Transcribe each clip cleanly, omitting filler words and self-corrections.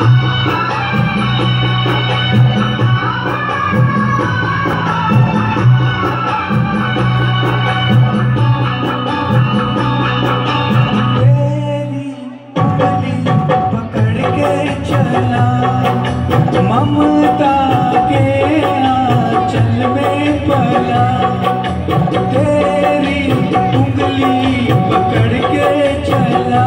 ममता के आंचल में पला, तेरी उंगली पकड़ के चला।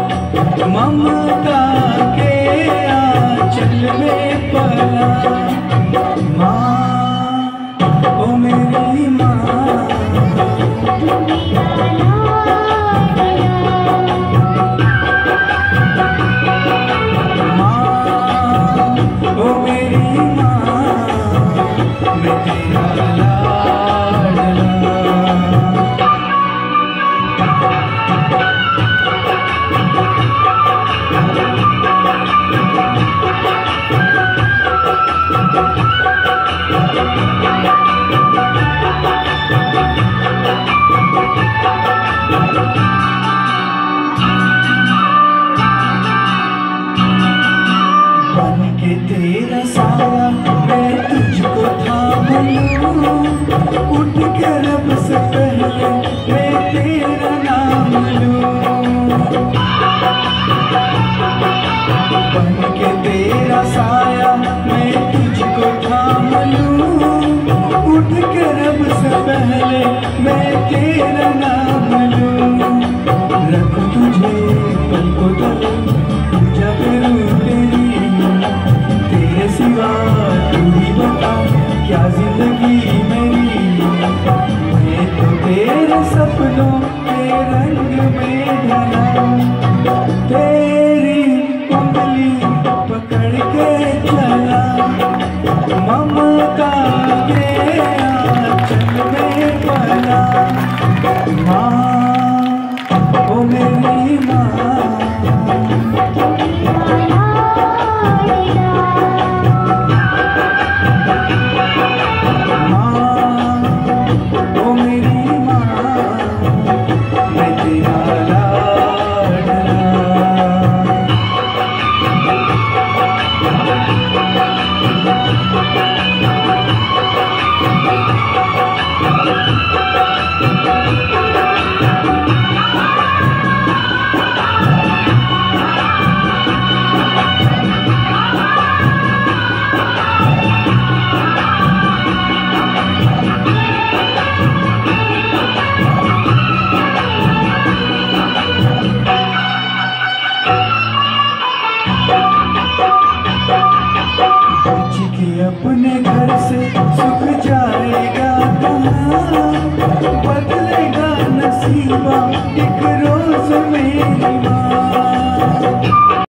ममता के आंचल में पला। माँ, ओ मेरी माँ, ओ मेरी माँ, मैं तेरा लाडला। बन के तेरा साया मैं तुझको थाम लूं, उठ के रब से पहले मैं तेरा नाम लूं। बन के तेरा साया मैं तुझको थाम लूं, उठ के रब से पहले मैं तेरा नाम लूं। रख तुझे पलकों तले, पूजा करूं तेरी, तेरे सिवा तू ही बता क्या जिंदगी मेरी। मैं तो तेरे सपनों के रंग में ढला, तेरी उंगली पकड़ के चला। ममता के आंचल में पला। माँ, ओ मेरी माँ, अपने घर से सुख जाएगा कहाँ, बदलेगा नसीबा एक रोज मेरी माँ।